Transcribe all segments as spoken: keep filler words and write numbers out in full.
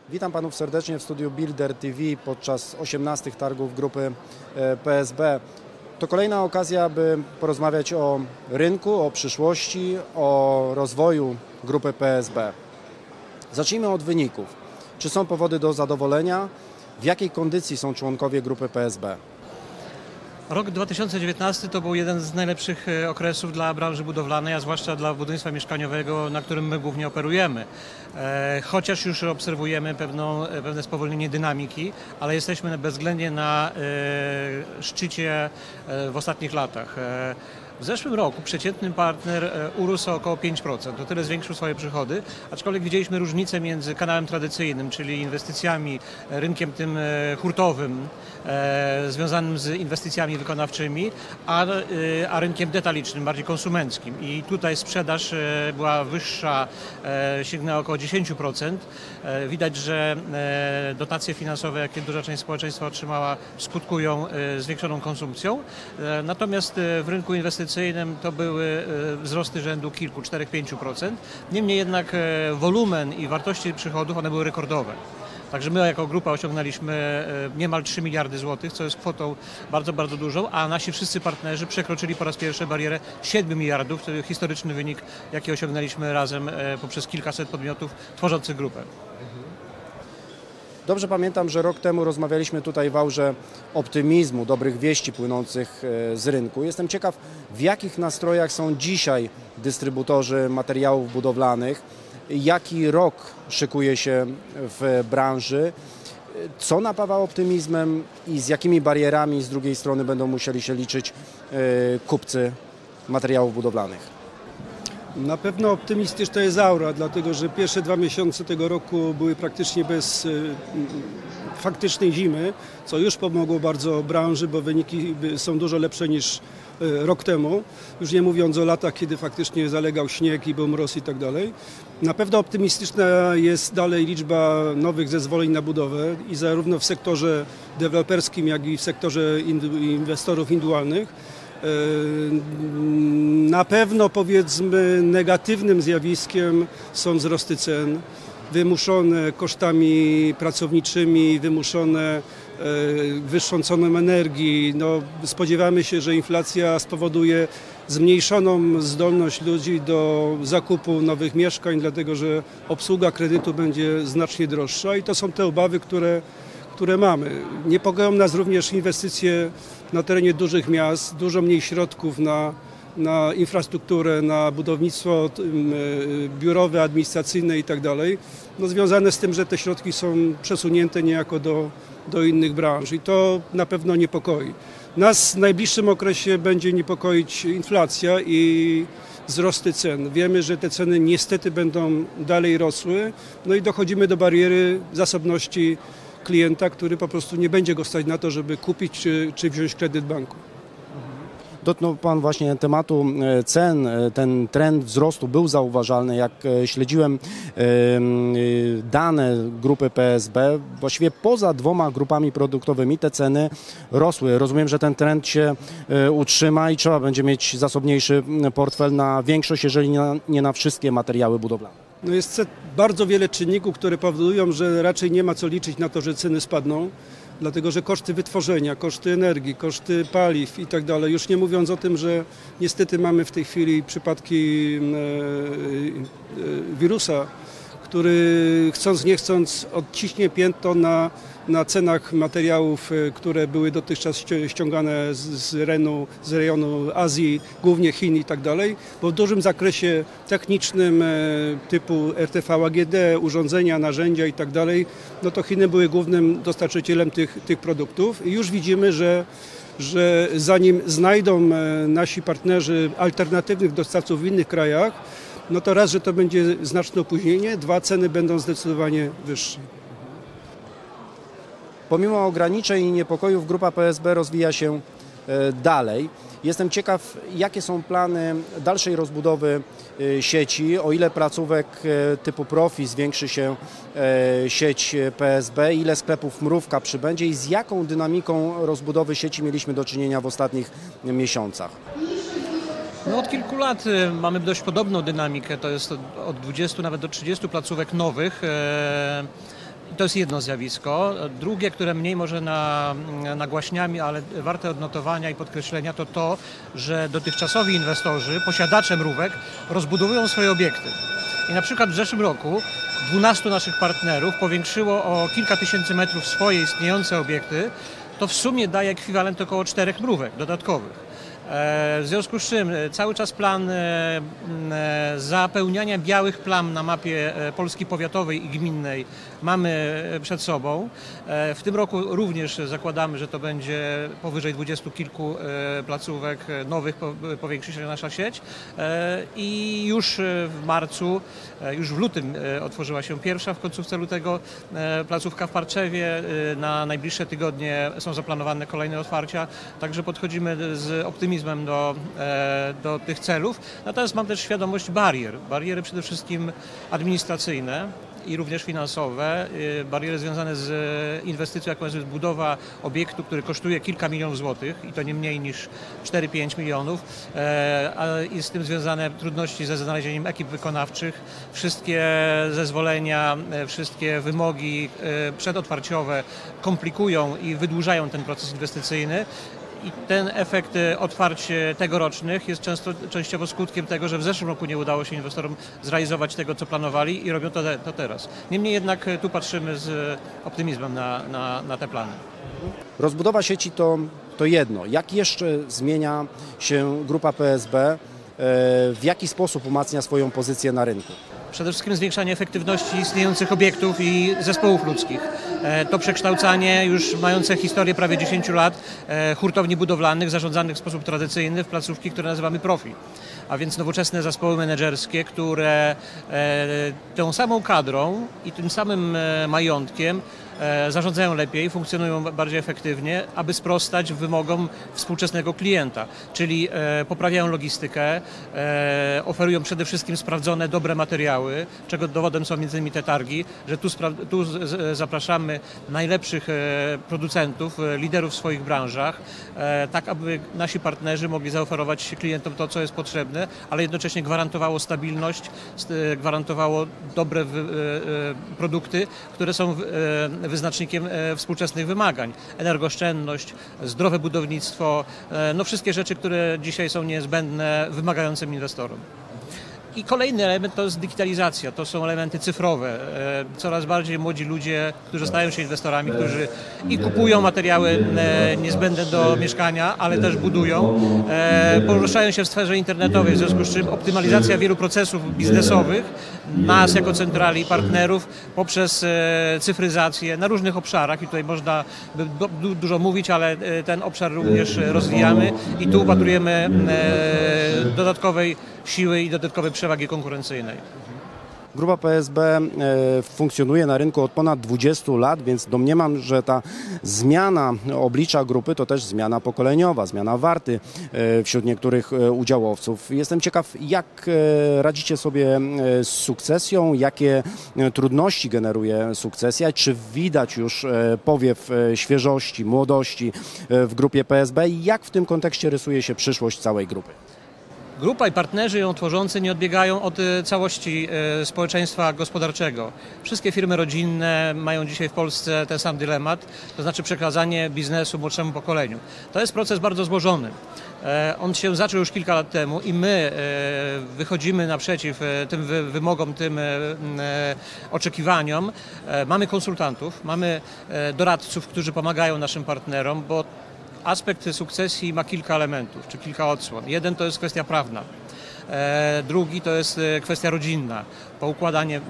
Witam Panów serdecznie w studiu Builder T V podczas osiemnastych targów grupy P S B. To kolejna okazja, by porozmawiać o rynku, o przyszłości, o rozwoju grupy P S B. Zacznijmy od wyników. Czy są powody do zadowolenia? W jakiej kondycji są członkowie grupy P S B? Rok dwa tysiące dziewiętnasty to był jeden z najlepszych okresów dla branży budowlanej, a zwłaszcza dla budownictwa mieszkaniowego, na którym my głównie operujemy. Chociaż już obserwujemy pewną, pewne spowolnienie dynamiki, ale jesteśmy bezwzględnie na szczycie w ostatnich latach. W zeszłym roku przeciętny partner urósł o około pięć procent, to tyle zwiększył swoje przychody, aczkolwiek widzieliśmy różnicę między kanałem tradycyjnym, czyli inwestycjami, rynkiem tym hurtowym, e, związanym z inwestycjami wykonawczymi, a, e, a rynkiem detalicznym, bardziej konsumenckim. I tutaj sprzedaż e, była wyższa, e, sięgnęła około dziesięć procent. E, widać, że e, dotacje finansowe, jakie duża część społeczeństwa otrzymała, skutkują e, zwiększoną konsumpcją. E, natomiast e, w rynku inwestycyjnym to były wzrosty rzędu kilku, cztery do pięciu procent. Niemniej jednak wolumen i wartości przychodów, one były rekordowe. Także my jako grupa osiągnęliśmy niemal trzy miliardy złotych, co jest kwotą bardzo, bardzo dużą, a nasi wszyscy partnerzy przekroczyli po raz pierwszy barierę siedmiu miliardów, to jest historyczny wynik, jaki osiągnęliśmy razem poprzez kilkaset podmiotów tworzących grupę. Dobrze pamiętam, że rok temu rozmawialiśmy tutaj w aurze optymizmu, dobrych wieści płynących z rynku. Jestem ciekaw, w jakich nastrojach są dzisiaj dystrybutorzy materiałów budowlanych, jaki rok szykuje się w branży, co napawa optymizmem i z jakimi barierami z drugiej strony będą musieli się liczyć kupcy materiałów budowlanych. Na pewno optymistyczna jest aura, dlatego że pierwsze dwa miesiące tego roku były praktycznie bez y, faktycznej zimy, co już pomogło bardzo branży, bo wyniki są dużo lepsze niż y, rok temu. Już nie mówiąc o latach, kiedy faktycznie zalegał śnieg i był mróz i tak dalej. Na pewno optymistyczna jest dalej liczba nowych zezwoleń na budowę i zarówno w sektorze deweloperskim, jak i w sektorze inwestorów indywidualnych. Na pewno, powiedzmy, negatywnym zjawiskiem są wzrosty cen, wymuszone kosztami pracowniczymi, wymuszone wyższą ceną energii. No, spodziewamy się, że inflacja spowoduje zmniejszoną zdolność ludzi do zakupu nowych mieszkań, dlatego że obsługa kredytu będzie znacznie droższa i to są te obawy, które które mamy. Niepokoją nas również inwestycje na terenie dużych miast, dużo mniej środków na, na infrastrukturę, na budownictwo biurowe, administracyjne i tak dalej, no związane z tym, że te środki są przesunięte niejako do, do innych branż i to na pewno niepokoi. Nas w najbliższym okresie będzie niepokoić inflacja i wzrosty cen. Wiemy, że te ceny niestety będą dalej rosły, no i dochodzimy do bariery zasobności klienta, który po prostu nie będzie go stać na to, żeby kupić czy, czy wziąć kredyt banku. Dotknął Pan właśnie tematu cen. Ten trend wzrostu był zauważalny. Jak śledziłem dane grupy P S B, właściwie poza dwoma grupami produktowymi te ceny rosły. Rozumiem, że ten trend się utrzyma i trzeba będzie mieć zasobniejszy portfel na większość, jeżeli nie na wszystkie materiały budowlane. No jest bardzo wiele czynników, które powodują, że raczej nie ma co liczyć na to, że ceny spadną, dlatego że koszty wytworzenia, koszty energii, koszty paliw i tak dalej, już nie mówiąc o tym, że niestety mamy w tej chwili przypadki e, e, wirusa, który chcąc nie chcąc odciśnie piętno na, na cenach materiałów, które były dotychczas ściągane z, z, renu, z rejonu Azji, głównie Chin i tak dalej, bo w dużym zakresie technicznym typu R T V A G D, urządzenia, narzędzia i tak dalej, no to Chiny były głównym dostarczycielem tych, tych produktów i już widzimy, że że zanim znajdą nasi partnerzy alternatywnych dostawców w innych krajach, no to raz, że to będzie znaczne opóźnienie, dwa, ceny będą zdecydowanie wyższe. Pomimo ograniczeń i niepokojów grupa P S B rozwija się dalej. Jestem ciekaw, jakie są plany dalszej rozbudowy sieci, o ile placówek typu Profi zwiększy się sieć P S B, ile sklepów Mrówka przybędzie i z jaką dynamiką rozbudowy sieci mieliśmy do czynienia w ostatnich miesiącach. No od kilku lat mamy dość podobną dynamikę, to jest od dwudziestu nawet do trzydziestu placówek nowych. To jest jedno zjawisko. Drugie, które mniej może na, nagłaśniamy, ale warte odnotowania i podkreślenia, to to, że dotychczasowi inwestorzy, posiadacze mrówek rozbudowują swoje obiekty. I na przykład w zeszłym roku dwunastu naszych partnerów powiększyło o kilka tysięcy metrów swoje istniejące obiekty. To w sumie daje ekwiwalent około czterech mrówek dodatkowych. W związku z czym cały czas plan zapełniania białych plam na mapie Polski powiatowej i gminnej mamy przed sobą. W tym roku również zakładamy, że to będzie powyżej dwudziestu kilku placówek nowych, powiększy się nasza sieć i już w marcu, już w lutym otworzyła się pierwsza w końcówce lutego placówka w Parczewie. Na najbliższe tygodnie są zaplanowane kolejne otwarcia, także podchodzimy z optymizmem Do, do tych celów. Natomiast mam też świadomość barier. Bariery przede wszystkim administracyjne i również finansowe. Bariery związane z inwestycją, jaką jest budowa obiektu, który kosztuje kilka milionów złotych i to nie mniej niż cztery pięć milionów. I z tym związane trudności ze znalezieniem ekip wykonawczych. Wszystkie zezwolenia, wszystkie wymogi przedotwarciowe komplikują i wydłużają ten proces inwestycyjny. I ten efekt otwarć tegorocznych jest często, częściowo skutkiem tego, że w zeszłym roku nie udało się inwestorom zrealizować tego, co planowali i robią to, to teraz. Niemniej jednak tu patrzymy z optymizmem na, na, na te plany. Rozbudowa sieci to, to jedno. Jak jeszcze zmienia się Grupa P S B? W jaki sposób umacnia swoją pozycję na rynku? Przede wszystkim zwiększanie efektywności istniejących obiektów i zespołów ludzkich. To przekształcanie już mające historię prawie dziesięciu lat hurtowni budowlanych zarządzanych w sposób tradycyjny w placówki, które nazywamy profi. A więc nowoczesne zespoły menedżerskie, które tą samą kadrą i tym samym majątkiem zarządzają lepiej, funkcjonują bardziej efektywnie, aby sprostać wymogom współczesnego klienta, czyli poprawiają logistykę, oferują przede wszystkim sprawdzone, dobre materiały, czego dowodem są między innymi te targi, że tu, tu zapraszamy najlepszych producentów, liderów w swoich branżach, tak aby nasi partnerzy mogli zaoferować klientom to, co jest potrzebne, ale jednocześnie gwarantowało stabilność, gwarantowało dobre produkty, które są wyznacznikiem współczesnych wymagań. Energooszczędność, zdrowe budownictwo, no wszystkie rzeczy, które dzisiaj są niezbędne wymagającym inwestorom. I kolejny element to jest digitalizacja, to są elementy cyfrowe. Coraz bardziej młodzi ludzie, którzy stają się inwestorami, którzy i kupują materiały niezbędne do mieszkania, ale też budują, poruszają się w sferze internetowej, w związku z czym optymalizacja wielu procesów biznesowych, nas jako centrali partnerów poprzez cyfryzację na różnych obszarach i tutaj można dużo mówić, ale ten obszar również rozwijamy i tu upatrujemy dodatkowej siły i dodatkowej przewagi konkurencyjnej. Grupa P S B funkcjonuje na rynku od ponad dwudziestu lat, więc domniemam, że ta zmiana oblicza grupy to też zmiana pokoleniowa, zmiana warty wśród niektórych udziałowców. Jestem ciekaw, jak radzicie sobie z sukcesją, jakie trudności generuje sukcesja, czy widać już powiew świeżości, młodości w grupie P S B i jak w tym kontekście rysuje się przyszłość całej grupy? Grupa i partnerzy ją tworzący nie odbiegają od całości społeczeństwa gospodarczego. Wszystkie firmy rodzinne mają dzisiaj w Polsce ten sam dylemat, to znaczy przekazanie biznesu młodszemu pokoleniu. To jest proces bardzo złożony. On się zaczął już kilka lat temu i my wychodzimy naprzeciw tym wymogom, tym oczekiwaniom. Mamy konsultantów, mamy doradców, którzy pomagają naszym partnerom, bo aspekt sukcesji ma kilka elementów, czy kilka odsłon. Jeden to jest kwestia prawna, e, drugi to jest kwestia rodzinna, poukładanie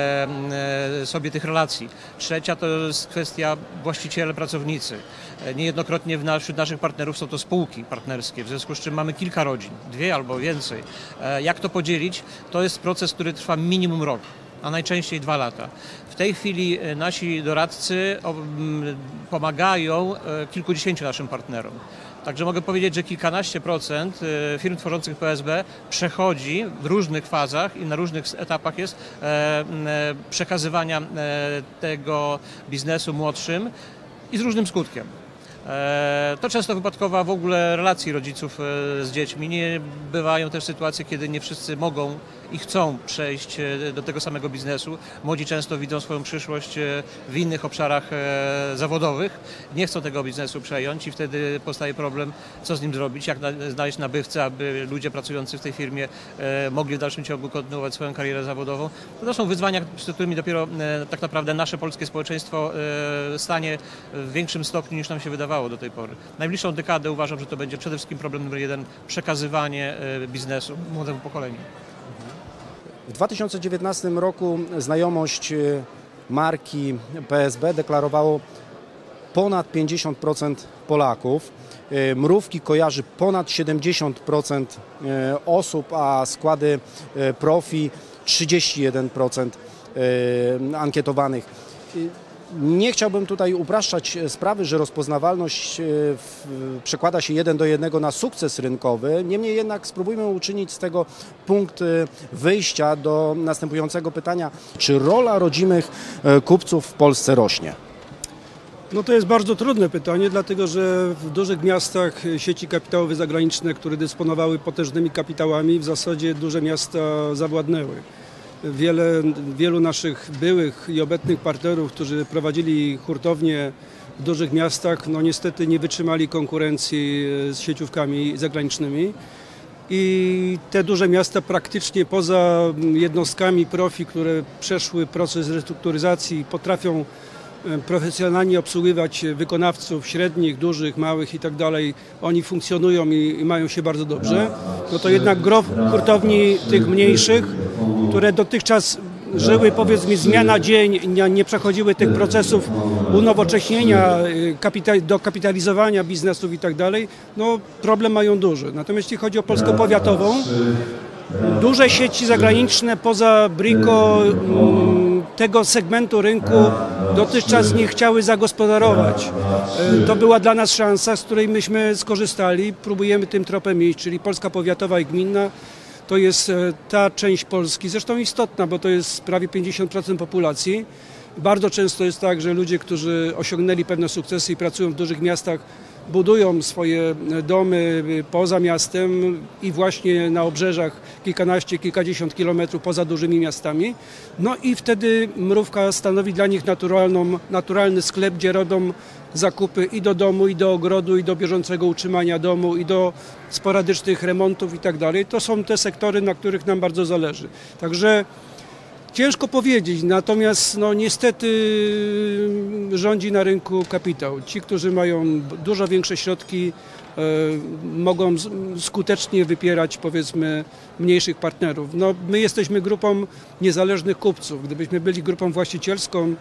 e, sobie tych relacji. Trzecia to jest kwestia właściciele, pracownicy. E, niejednokrotnie wśród naszych partnerów są to spółki partnerskie, w związku z czym mamy kilka rodzin, dwie albo więcej. E, jak to podzielić? To jest proces, który trwa minimum rok, a najczęściej dwa lata. W tej chwili nasi doradcy pomagają kilkudziesięciu naszym partnerom. Także mogę powiedzieć, że kilkanaście procent firm tworzących P S B przechodzi w różnych fazach i na różnych etapach jest przekazywania tego biznesu młodszym i z różnym skutkiem. To często wypadkowa w ogóle relacji rodziców z dziećmi. Nie bywają też sytuacje, kiedy nie wszyscy mogą i chcą przejść do tego samego biznesu. Młodzi często widzą swoją przyszłość w innych obszarach zawodowych, nie chcą tego biznesu przejąć i wtedy powstaje problem, co z nim zrobić, jak znaleźć nabywcę, aby ludzie pracujący w tej firmie mogli w dalszym ciągu kontynuować swoją karierę zawodową. To są wyzwania, przed którymi dopiero tak naprawdę nasze polskie społeczeństwo stanie w większym stopniu niż nam się wydawało do tej pory. Najbliższą dekadę uważam, że to będzie przede wszystkim problem numer jeden, przekazywanie biznesu młodemu pokoleniu. W dwa tysiące dziewiętnastym roku znajomość marki P S B deklarowało ponad pięćdziesiąt procent Polaków. Mrówki kojarzy ponad siedemdziesiąt procent osób, a składy profi trzydzieści jeden procent ankietowanych. Nie chciałbym tutaj upraszczać sprawy, że rozpoznawalność przekłada się jeden do jednego na sukces rynkowy. Niemniej jednak spróbujmy uczynić z tego punkt wyjścia do następującego pytania. Czy rola rodzimych kupców w Polsce rośnie? No to jest bardzo trudne pytanie, dlatego że w dużych miastach sieci kapitałowe zagraniczne, które dysponowały potężnymi kapitałami, w zasadzie duże miasta zawładnęły. Wiele, wielu naszych byłych i obecnych partnerów, którzy prowadzili hurtownie w dużych miastach, no niestety nie wytrzymali konkurencji z sieciówkami zagranicznymi. I te duże miasta praktycznie poza jednostkami profi, które przeszły proces restrukturyzacji, potrafią profesjonalnie obsługiwać wykonawców średnich, dużych, małych i tak dalej, oni funkcjonują i, i mają się bardzo dobrze, no to jednak gro hurtowni tych mniejszych, które dotychczas żyły powiedzmy z dnia na dzień, nie, nie przechodziły tych procesów unowocześnienia, kapital, dokapitalizowania biznesów i tak dalej, no problem mają duży. Natomiast jeśli chodzi o Polskę powiatową, duże sieci zagraniczne poza Brico tego segmentu rynku dotychczas nie chciały zagospodarować. To była dla nas szansa, z której myśmy skorzystali. Próbujemy tym tropem iść, czyli Polska powiatowa i gminna. To jest ta część Polski, zresztą istotna, bo to jest prawie pięćdziesiąt procent populacji. Bardzo często jest tak, że ludzie, którzy osiągnęli pewne sukcesy i pracują w dużych miastach, budują swoje domy poza miastem i właśnie na obrzeżach kilkanaście, kilkadziesiąt kilometrów poza dużymi miastami. No i wtedy mrówka stanowi dla nich naturalną, naturalny sklep, gdzie robią zakupy i do domu, i do ogrodu, i do bieżącego utrzymania domu, i do sporadycznych remontów i tak dalej. To są te sektory, na których nam bardzo zależy. Także ciężko powiedzieć, natomiast no, niestety rządzi na rynku kapitał. Ci, którzy mają dużo większe środki, e, mogą skutecznie wypierać powiedzmy mniejszych partnerów. No, my jesteśmy grupą niezależnych kupców. Gdybyśmy byli grupą właścicielską,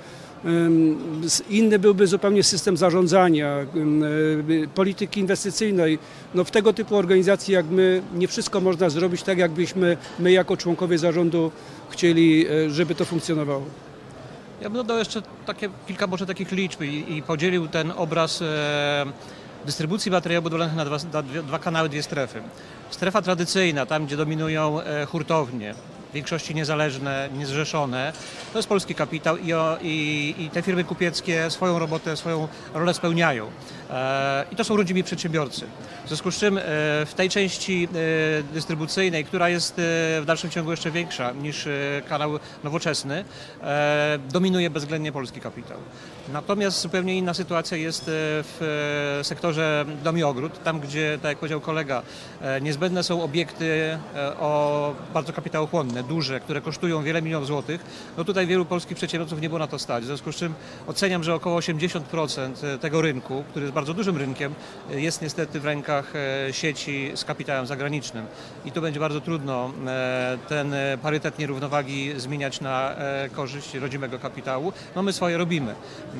inny byłby zupełnie system zarządzania, polityki inwestycyjnej. No w tego typu organizacji jak my nie wszystko można zrobić tak, jakbyśmy my jako członkowie zarządu chcieli, żeby to funkcjonowało. Ja bym dodał jeszcze takie, kilka może takich liczb i, i podzielił ten obraz e, dystrybucji materiałów budowlanych na dwa, na dwie, dwa kanały, dwie strefy. Strefa tradycyjna, tam gdzie dominują e, hurtownie, w większości niezależne, niezrzeszone, to jest polski kapitał i, o, i, i te firmy kupieckie swoją robotę, swoją rolę spełniają. E, I to są rodzimi przedsiębiorcy. W związku z czym e, w tej części e, dystrybucyjnej, która jest e, w dalszym ciągu jeszcze większa niż e, kanał nowoczesny, e, dominuje bezwzględnie polski kapitał. Natomiast zupełnie inna sytuacja jest w e, sektorze dom i ogród, tam gdzie, tak jak powiedział kolega, e, niezbędne są obiekty e, o bardzo kapitałochłonne, duże, które kosztują wiele milionów złotych, no tutaj wielu polskich przedsiębiorców nie było na to stać. W związku z czym oceniam, że około osiemdziesiąt procent tego rynku, który jest bardzo dużym rynkiem, jest niestety w rękach sieci z kapitałem zagranicznym. I tu będzie bardzo trudno ten parytet nierównowagi zmieniać na korzyść rodzimego kapitału. No my swoje robimy,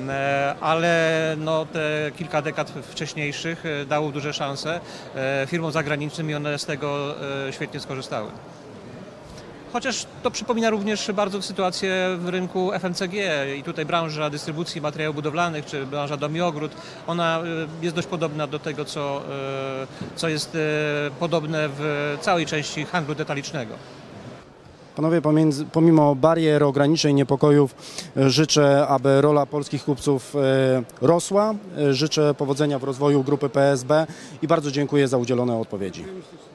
ale no te kilka dekad wcześniejszych dało duże szanse firmom zagranicznym i one z tego świetnie skorzystały. Chociaż to przypomina również bardzo sytuację w rynku F M C G i tutaj branża dystrybucji materiałów budowlanych, czy branża dom i ogród, ona jest dość podobna do tego, co, co jest podobne w całej części handlu detalicznego. Panowie, pomiędzy, pomimo barier, ograniczeń, niepokojów, e, życzę, aby rola polskich kupców e, rosła. E, życzę powodzenia w rozwoju grupy P S B i bardzo dziękuję za udzielone odpowiedzi.